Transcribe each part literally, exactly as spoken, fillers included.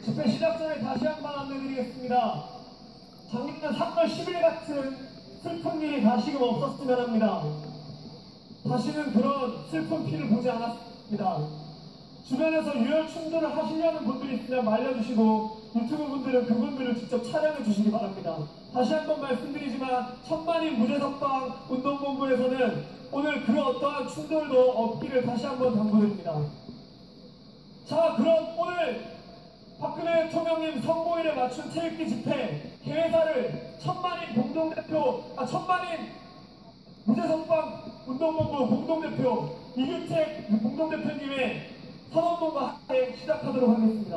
집회 시작 전에 다시 한번 안내드리겠습니다. 작년 삼월 십일 같은 슬픈 일이 다시금 없었으면 합니다. 다시는 그런 슬픈 피를 보지 않았습니다. 주변에서 유혈 충돌을 하시려는 분들이 있으면 말려주시고 유튜브 분들은 그분들을 직접 촬영해 주시기 바랍니다. 다시 한번 말씀드리지만 천만인 무죄석방 운동본부에서는 오늘 그 어떠한 충돌도 없기를 다시 한번 당부드립니다. 자, 그럼 오늘 박근혜 대통령님 선고일에 맞춘 태극기 집회 개회사를 천만인 공동대표, 아 천만인 무죄석방 운동본부 공동대표 이규택 공동대표님의 선언문과 함께 시작하도록 하겠습니다.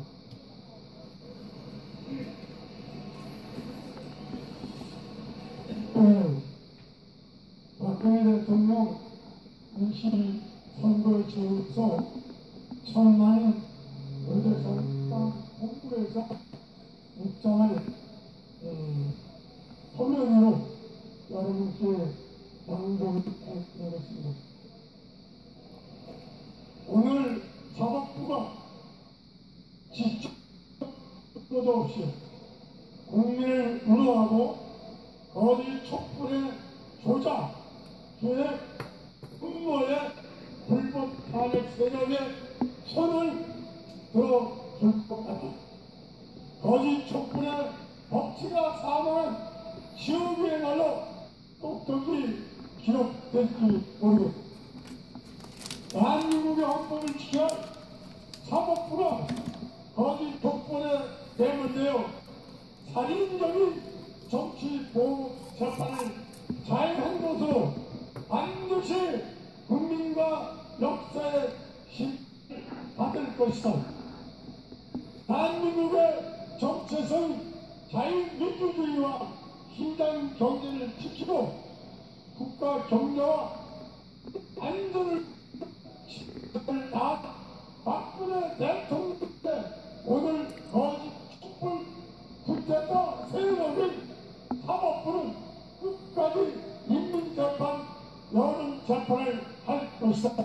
네, 박근혜 대통령 이십이 선거에 처해서 천만인 무죄석방 본부에서 입장을 음, 서면으로 여러분께 양보해 드리겠습니다. 오늘 사법부가 직접 도 없이 국민을 우려하고 거짓 촛불의 조작, 기획, 음모의 불법 탄핵 세력에 손을 들어줄 것 같다. 거짓 촛불의 법치가 사망한 지옥의 날로 똑똑히 기록될지 모르겠다. 대한민국의 헌법을 지켜 사법부가 거짓 촛불에 내몰려 살인적인 정치보호재판을 자행한 것으로 반드시 국민과 역사의 심판을 받을 것이다. 대한민국의 정체성 자유민주주의와 시장 경제를 지키고 국가 경제와 안전을 다 박근혜 대통령께 오늘 거짓 촛불 쿠데타 세력의 사법부는 끝까지 인민재판 여론재판을 할 것이다.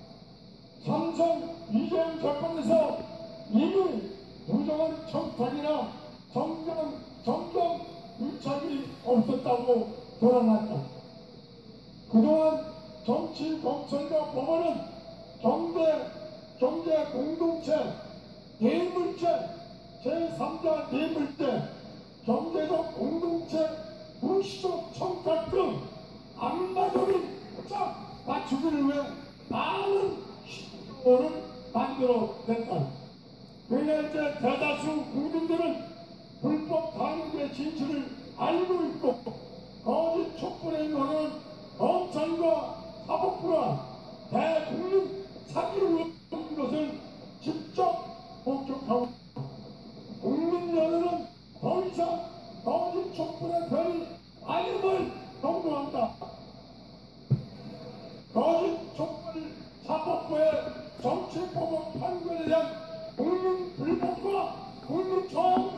삼성 이재용 재판에서 이미 부정한 청탁이나 정정, 정정 유착이 없었다고 드러났다. 그동안 정치, 검찰과 법원은 경제, 경제 공동체, 뇌물죄, 제삼자 뇌물죄, 경제적 공동체, 불시적 청탁 등 안마적인 짝 맞추기를 위해 많은 시도를 만들어냈다. 그러나 이제 대다수 국민들은 불법 탄핵의 진실을 알고 있고 거짓 촛불에 있는 검찰과 사법부가 대국민 사기를 하는 것을 직접 목격하고 국민 여론은 더 이상 거짓 촛불의 별이 아님을 경고한다. 거짓 촛불 사법부의 정치법원 판결에 대한 국민 불복과 국민 저항,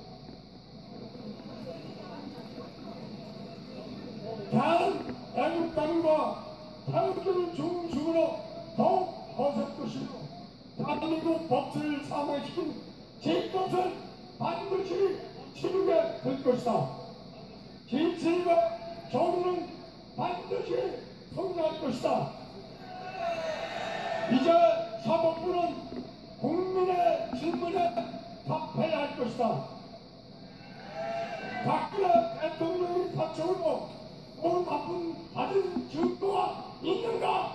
대한 애국당과 탄핵을 중심으로 더욱 거셀 것이고 대한민국 법치를 사망시킨 죄것을 반드시 치르게 될 것이다. 진실과 정의는 반드시 성공할 것이다. 이제 사법부는 국민의 질문에 답해야 할 것이다. 박근혜 대통령이 받쳐오고 온 나쁜 받은 증거가 있는가?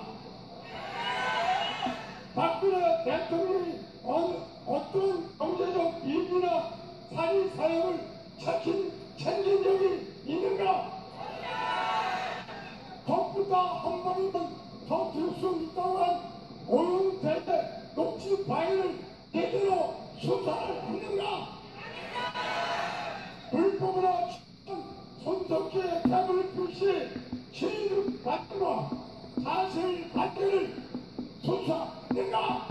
박근혜 대통령이 어느, 어떤 경제적 이익이나 사리 사역을 챙긴, 챙긴 적이 있는가? 덕부다 한 번이면 더 들 수 있다고 한 오용대대 녹취 파일을 제대로 수사를 했는가? 불법으로 손석희의 태블릿 시 취득 관계와 사실 관계를 수사했는가?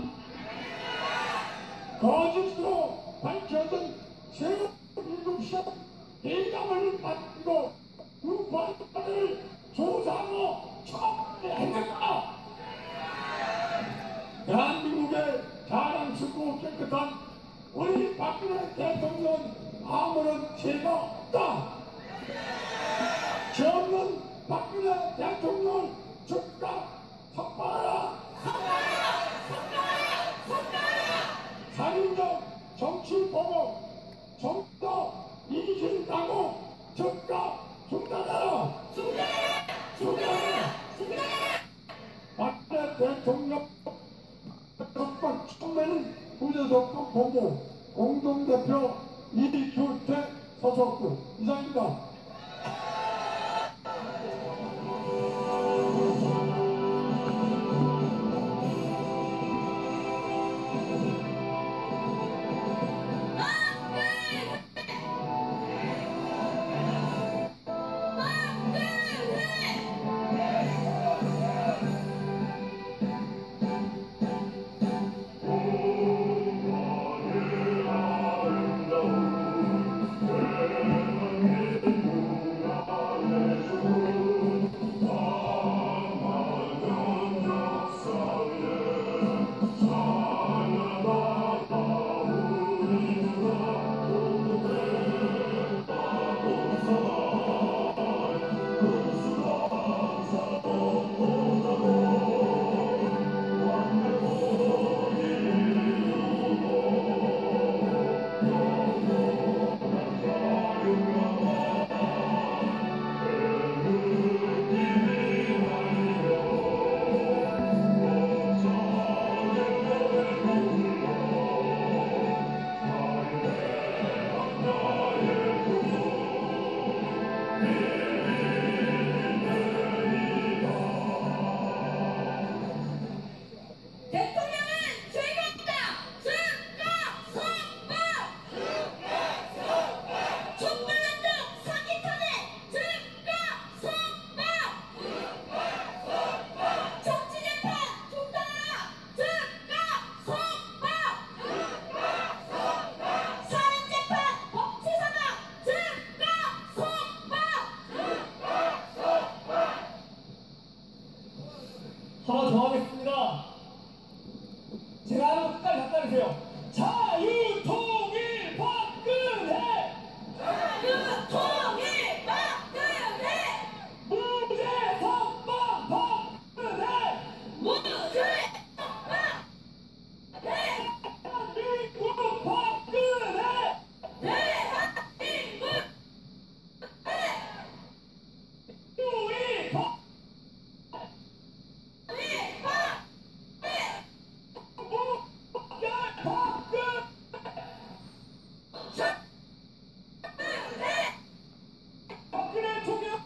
거짓으로 밝혀진 세금 일곱 시간 대감을 받고 유포자들을 조사하고 처벌했는가? 대한민국의 자랑스럽고 깨끗한 우리 박근혜 대통령 아무런 죄가 없다. 죄 없는 박근혜 대통령 즉각 석방하라. 살인적 정치보복 정도 이실당국 즉각 중단하라. 박근혜 대통령 석방 처음에는 부재석방 본부 공동대표 이규태 서석구 이상입니다. 하나 더 하겠습니다. 제가 하는 거 끝까지 갖다 주세요. 자유통일 박근혜! 자유통일 박근혜! 무죄 석방 박근혜! 무죄 석방! 대한민국 박근혜! 대한민국! 우리 박 박근혜 총영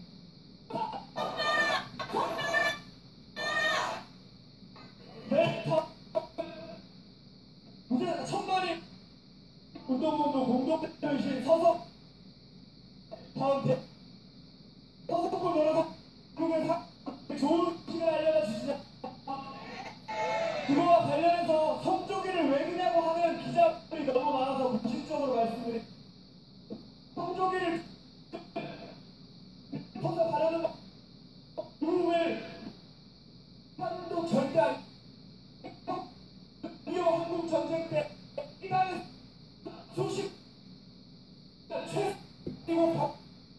대파 무죄 천만이 운동본부 공동대표이신 서석 다음 대 서석구 변호사 그분의 사 좋은 시간을 알려다 주시냐. 그거와 관련해서 성조기를 왜 그냐고 하는 기자들이 너무 많아서 공식적으로 말씀드립니다. 성조기를 선서하려는 거 미국을 한도 절대 안 미국 한국 전쟁 때 이라는 수십 최 그리고 박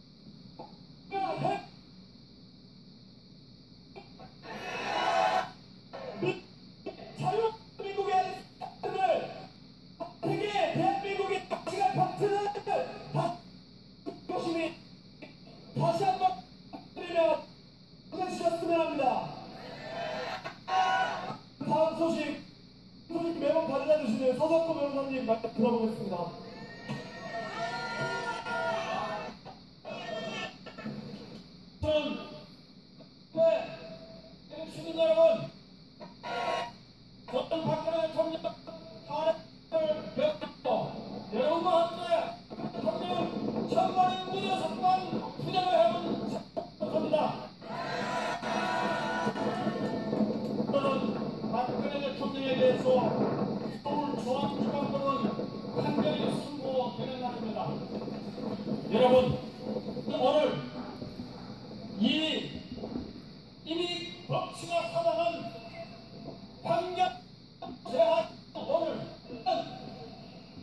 자유민국의 아들을 세계 대한민국의 가치가 벽트는 열심히 다시 한번 드리며 보내주셨으면 합니다. 다음 소식 소식 매번 가져다 주시는 서석구 변호사님 말씀 들어보겠습니다. 저는 네, 시민 여러분, 저는 박근혜 대통령 탄핵을 배웠고 여러분과 함께 대통령 천만인 무죄 석방 투쟁을 해온 겁니다. 저는 박근혜 대통령에 대해서 서울중앙지방법원 판결이 선고되는 날입니다. 여러분, 오늘 이 이미 법치가 사랑한 판결 제한 오늘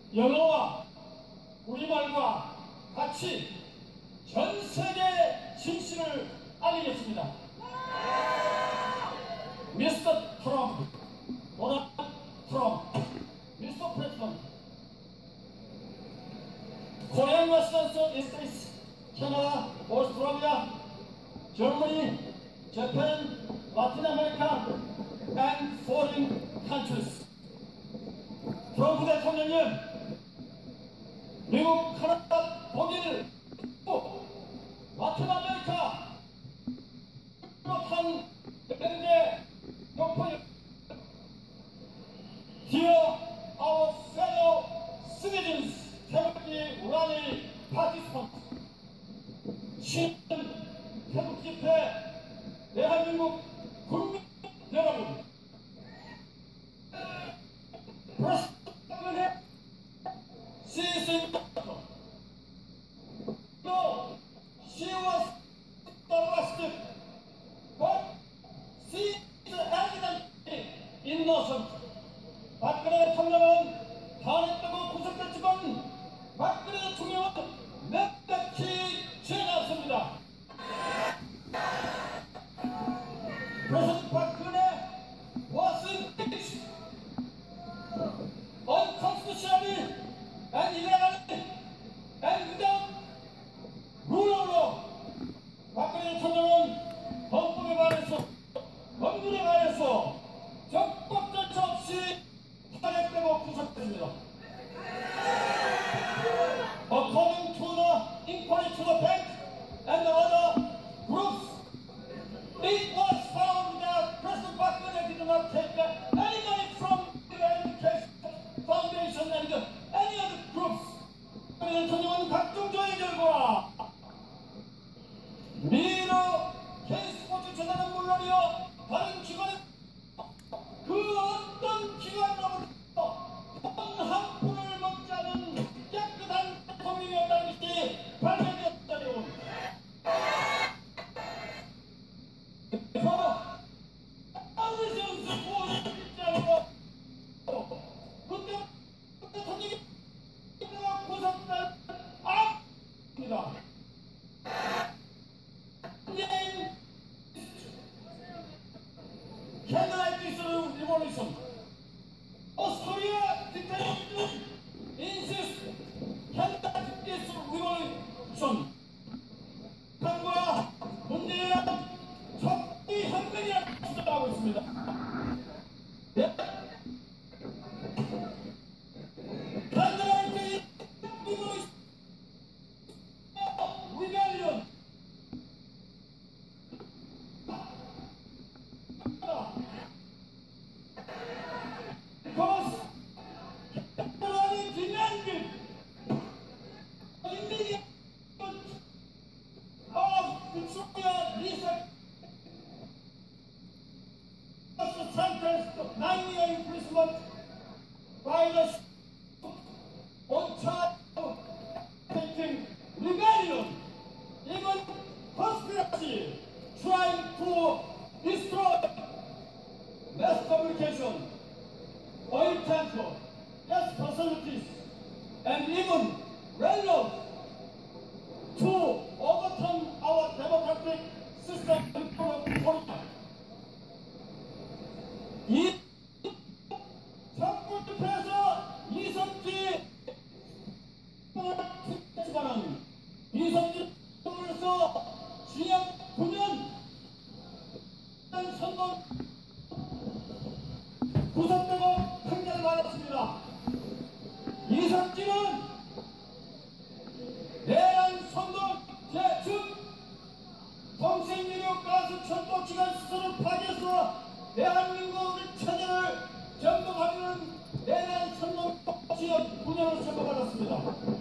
영어와 우리말과 같이 전 세계 진실을 알리겠습니다. 미스터 트럼프, 도널드 트럼프, 미스터 프레지던트, Korean residents of the States, Canada, Australia, Germany, Japan, Latin America, and foreign countries. 트럼프 대통령님, 미국, 캐나다, 독일, 또 라틴 아메리카, 유럽한 현재 높은 Dear our fellow citizens, 태극기 rally participants, 신년 태극 집회 대한민국 국민 여러분, 프레스런트의 시즌 No, she was arrested, but she is evidently innocent. 박근혜 대통령은 탄핵되고 구속됐지만 박근혜 대통령은 맹백히 죄가 없습니다. President 박근혜 was impeached unconstitutionally and illegally and without rule of law. 박근혜 대통령은 헌법에 반해서 법률에 반해서 적법 절차 없이 탄핵되고 구속됐습니다. According to the inquiry to the bank and the other groups, it was found that President Park Geun-hye did not take any money from the Education Foundation and any other groups. 박근혜 대통령은 각종 조회 결과 미르 K스포츠 재단은 물론이요 다른 기관은 그 어떤 기관으로부터 돈 한 푼을 먹지 않은 깨끗한 대통령이었다는 것이 발견되었다니. 그래서 아무리선수 보호했지 않고 그때 대통령이 구속된 압니다. Canada Peaceful Revolution. Australia dictatorship insists Canada Peaceful Revolution. 한국과 문재인은 척기 혁명이라고 주장하고 있습니다. 네? Canada Peaceful Rebellion. Because Canada demanded immediate of Victoria Lisa was sentenced to nine year imprisonment by the on charge of taking rebellion, even conspiracy, trying to destroy mass communication, oil tanker, gas facilities, and even railroads to overturn our democratic system in Korea. 이 정부 집회에서 이석기 투표했지만은 이석기 투표에서 징역 구 년 선고 구속되고 판결을 받았습니다. 이석기는 내란 선동 제즉 통신유력 가스 철도 기관 시설을 파괴해서 대한민국의 체제를 전복하려는 내란 선동 지역 구 년을 선고받았습니다.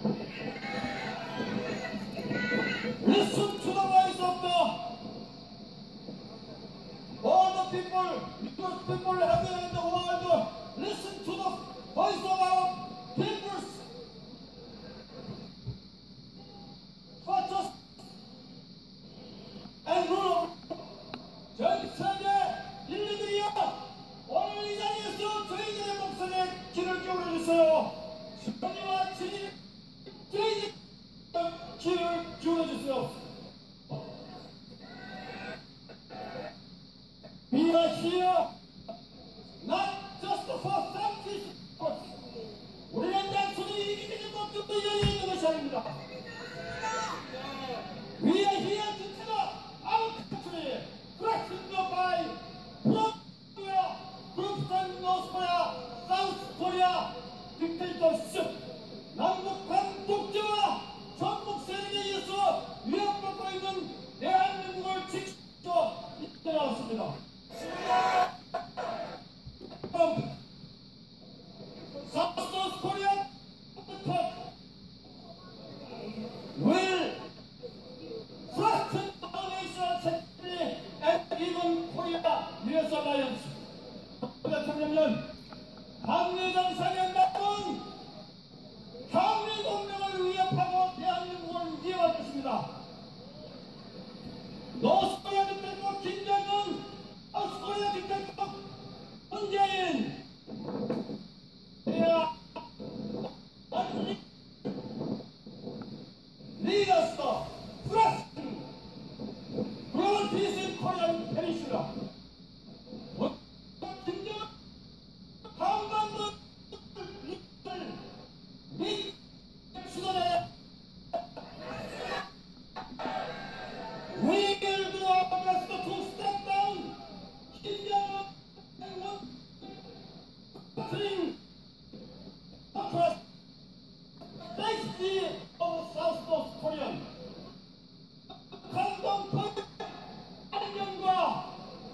Listen to the voice of the all the people, because people everywhere in the world, listen to the voice of our peoples. For just and rule. 전 세계 인류들이여, 오늘 이 자리에서 저희들의 목소리에 귀를 기울여 주세요. 시간이와 진이 제일 기회를 기울여주세요. We are here not just for selfish purposes. 우리는 단순히 이기는 목적도 이어있는 것이 아닙니다. We are here to tell our country, threatened by North Korea, groups and North Korea, South Korea, dictatorship, 남북한 독재와 전국 세력에 의해서 위협받고 있는 대한민국을 지켜 일어났습니다. South Korea will threaten our national security and even Korea U S alliance. 대통령은 한미 정상회담 나쁜 한미 동맹을 위협하고 대한민국을 위협할 것입니다. 노스코리아 대통령 김정은, 사우스코리아 대통령 문재인, 대야 leaders threaten global peace in Korean Peninsula. 김정은 한반도 및 수단에 We will do our best to step down 김정은 thing across safety of South North Korean. 강동포 안정과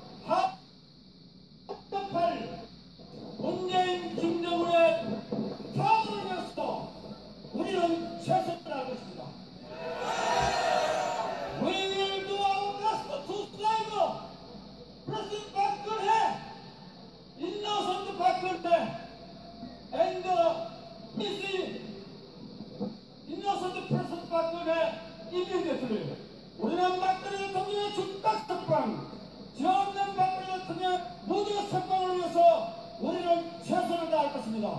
합답할 문재인 김정은의 타도를 위해서 우리는 최선을 다할 것입니다. We will do our best to save President Park Geun-hye, innocent Park Geun-hye, and this innocent President Park Geun-hye immediately. 우리는 박근혜 대통령의 즉각 석방, 죄 없는 박근혜 대통령 모두 석방을 위해서 우리는 최선을 다할 것입니다.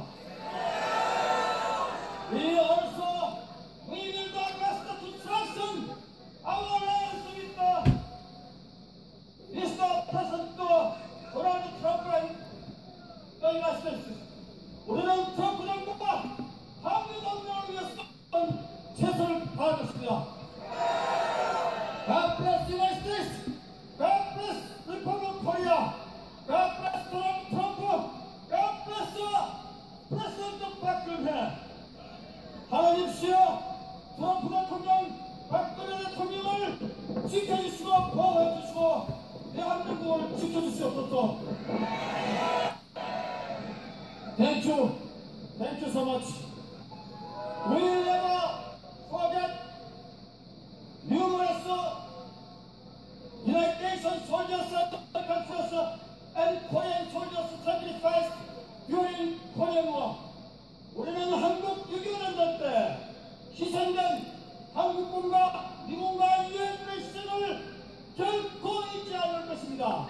We also we will do our best to strengthen our alliance with the Mister President Donald Trump and the United States. 우리는 트럼프 정부가 한미 동맹을 위해서 최선을 다하겠습니다. God bless the United States. God bless the Republic of Korea. God bless Donald Trump. God bless the President Park Geun-hye. 하나님시여 트럼프 대통령, 박근혜 대통령을 지켜주시고 보호해주시고 대한민국을 지켜주시옵소서. Thank you. Thank you so much. We will never forget numerous United Nations soldiers, American forces, and Korean soldiers sacrificed during Korean War. 우리는 한국 육이오 전쟁 때 희생된 한국군과 미군과 유엔군의 희생을 결코 잊지 않을 것입니다.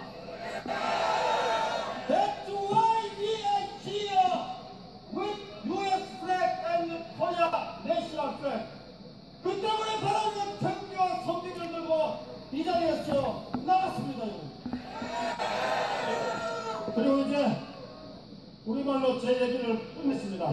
That's why we are here with U S flag and Korea national flag. 그 때문에 바로 우리는 경기와 성기를 들고 이 자리에서 나갔습니다. 그리고 이제 우리말로 제 얘기를 끝냈습니다.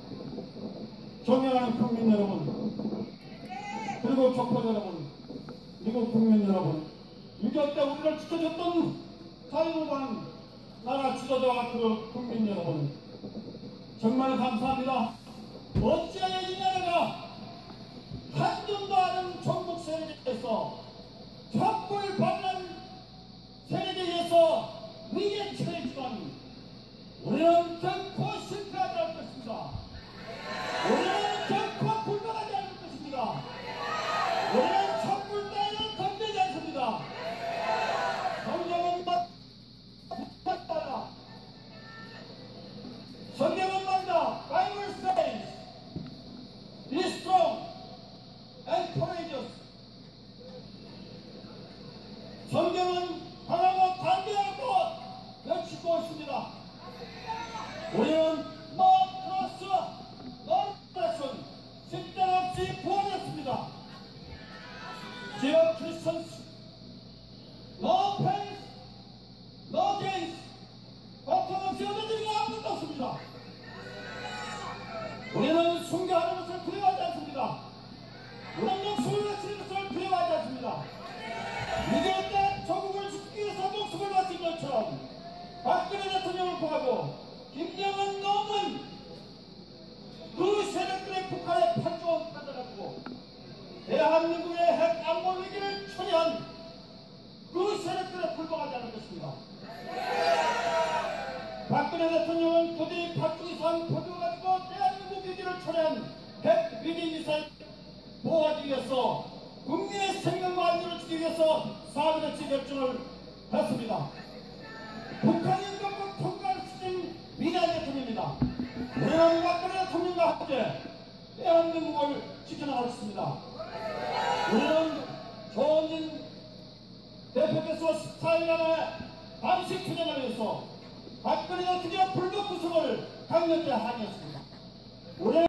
존경하는 국민 여러분, 그리고 교포 여러분, 미국 국민 여러분, 유교 때 우리를 지켜줬던 자유로운 나라 지도자와 그 국민 여러분, 정말 감사합니다. 어찌하여 이 나라가 한점도 아는 종북 세력에서 촛불 반란 세력에 의해서 위기에 처했지만 우리는 결코 실패하지 않을 것입니다. 우리는 결코 불만하지 않을 것입니다. 우리는 촛불 따위는 덤비지 않습니다. 성경은 맞다. 성경은 맞다. Bible says 대한민국의 핵 안보 위기를 초래한 그 세력들에 불과하지 않을 것입니다. 박근혜 대통령은 부디 박주 이상 보조가지고 대한민국 위기를 초래한 핵 위기 미사일 보호하기 위해서 국민의 생명과 안전을 지키기 위해서 사드배치 결정을 했습니다. 북한이 인도국 통과할 수준 위대한 대통령입니다. 우리는 박근혜 대통령과 함께 대한민국을 지켜나가겠습니다. 우리는 조원진 대표께서 십사 일 안에 감식 투쟁을 위해서 박근혜 대통령의 불법 구속을 강력히 항의했습니다. 우리는